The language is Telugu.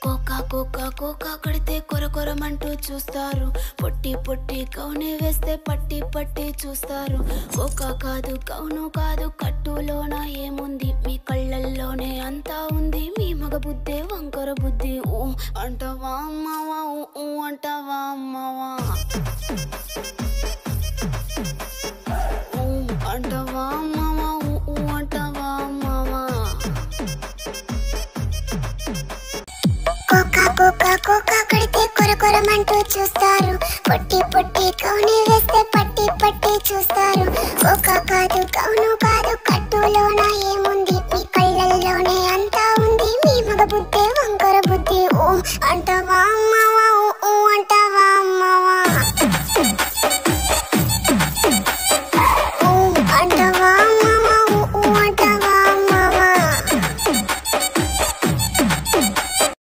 కోకా కోకా కోకా కడితే కొరకొరమంటూ చూస్తారు. పొట్టి పొట్టి కౌని వేస్తే పట్టి పట్టి చూస్తారు. కోకా కాదు కౌను కాదు కట్టులోన ఏముంది, మీ కళ్ళల్లోనే అంతా ఉంది. మీ మగ బుద్ధే వంకర బుద్ధి. ఊ అంటవా అమ్మవా, ఊ అంటవా అమ్మవా, ఊ అంటవా అమ్మవా, ఊ అంటవా అమ్మవా. కోకా కోకా కోకా కడితే కొరకొరమంటూ చూస్తారు. పొట్టి పొట్టి కౌని వేస్తే పట్టి పట్టి చూస్తారు. కోకా కాదు కౌను కాదు కట్టులోన ఏముంది, మీ కళ్ళల్లోనే అంతా ఉంది. మీ మగ బుద్ధే వంకర బుద్ధి. ఓ అంటవా అమ్మా